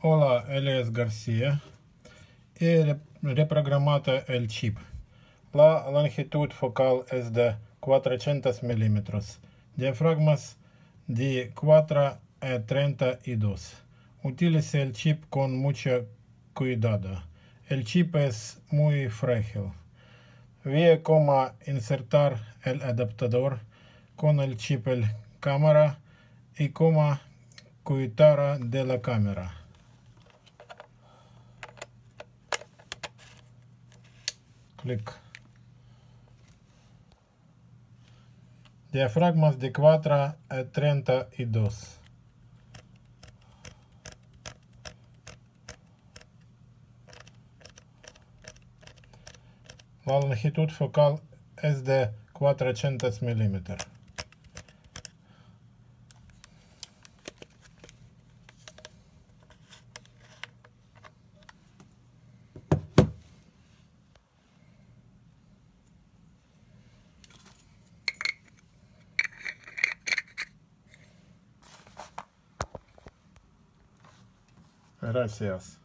Hola, Elias Garcia e riprogrammata il chip. La longitud focal es de 400 mm, diafragmas de 4,32. Utiliza el chip con mucho cuidado. El chip es muy frágil. Ve cómo insertar el adaptador con el chip en cámara y cómo cuidar de la cámara. Clic. Diafragmas de 4,32. La longitud focal es de 400 mm. Gracias.